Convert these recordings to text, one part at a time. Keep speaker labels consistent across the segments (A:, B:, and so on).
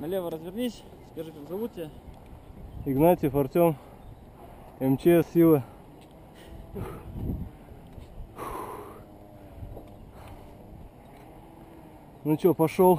A: Налево развернись, скажи, как зовут тебя?
B: Игнатьев Артем, МЧС Сила. Ну чё, пошел.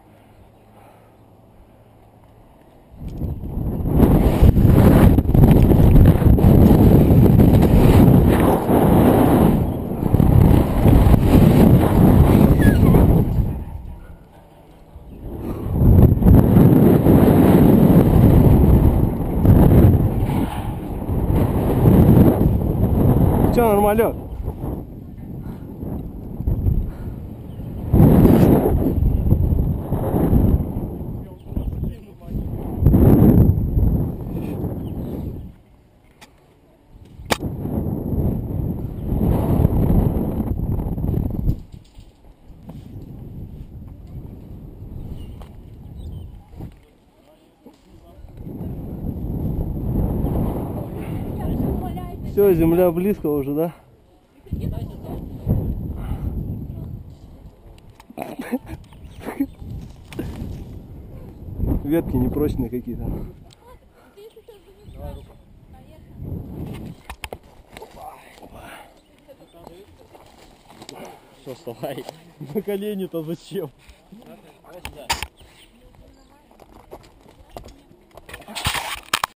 B: Чё, нормалек? Все, земля близко уже, да? Ветки непрочные какие-то.
A: Что, вставай. На колени-то зачем?